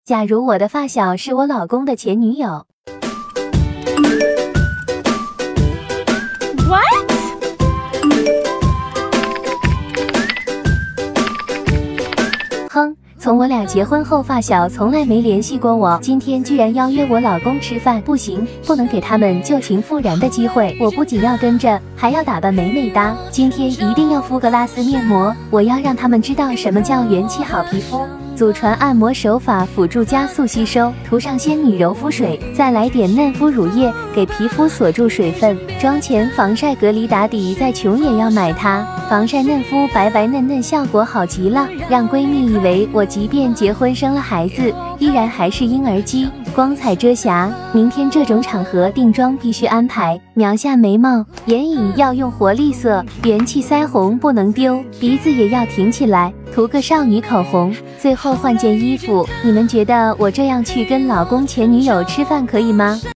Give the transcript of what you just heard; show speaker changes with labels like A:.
A: 假如我的发小是我老公的前女友。哼，从我俩结婚后，发小从来没联系过我，今天居然邀约我老公吃饭，不行，不能给他们旧情复燃的机会。我不仅要跟着，还要打扮美美哒，今天一定要敷个拉丝面膜，我要让他们知道什么叫元气好皮肤。祖传按摩手法辅助加速吸收，涂上仙女柔肤水，再来点嫩肤乳液，给皮肤锁住水分。妆前防晒隔离打底，再穷也要买它。防晒嫩肤白白嫩嫩，效果好极了，让闺蜜以为我即便结婚生了孩子，依然还是婴儿肌，光彩遮瑕。明天这种场合定妆必须安排，描下眉毛，眼影要用活力色，元气腮红不能丢，鼻子也要挺起来，涂个少女口红，最后换件衣服。你们觉得我这样去跟老公前女友吃饭可以吗？